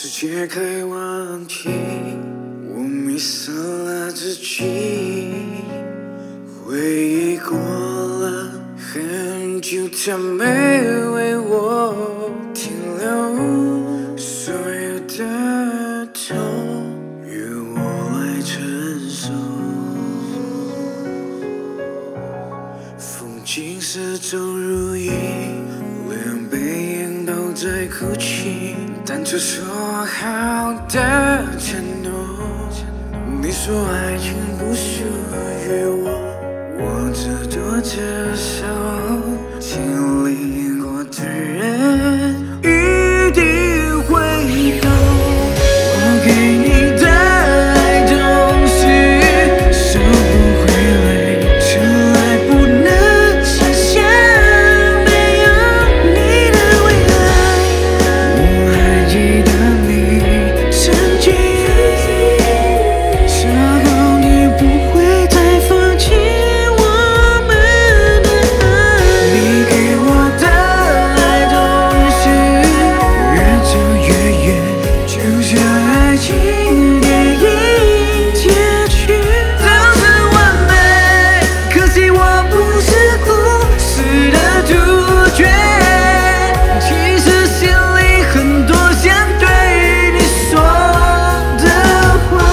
世界可以忘记，我迷失了自己。回忆过了很久，它没为我停留。所有的痛由我来承受。风景始终如一，连背影都在哭泣。当初说好的承诺，你说爱情不属于我，我只多接受。经历过的人一定会懂，我给你的爱总是收不回来，从来不能想象没有你的未来。我还记得你曾经说过你不会再放弃我们的爱，你给我的爱总是越走越远，就像爱情电影结局都是完美，可惜我不是故事的主角。其实心里很多想对你说的话。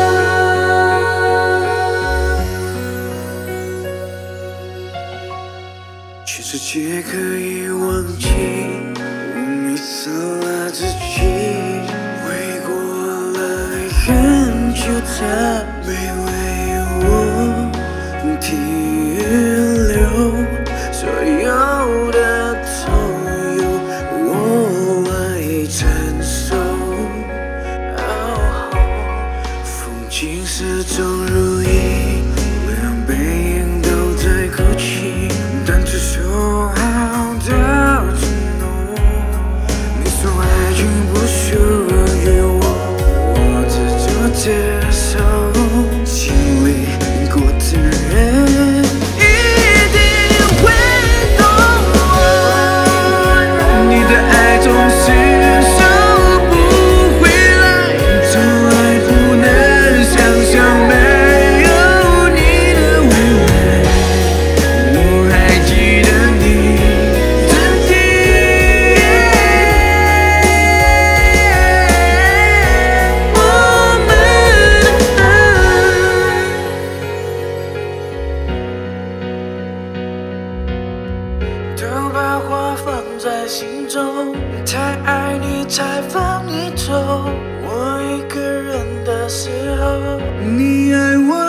全世界可以忘记，我迷失了自己。回过了很久，它没为我停留。所有的痛由我来承受。风景始终如一，连背影都在哭泣。当初说好的承诺，你说爱情不属于我，我只做接受。经历过的人一定会懂我，你的爱总是收不回来，从来不能想象没有你的未来。我还记得你曾经我们的爱，都把话放在心中，太爱你才放你走。我一个人的时候，你爱我。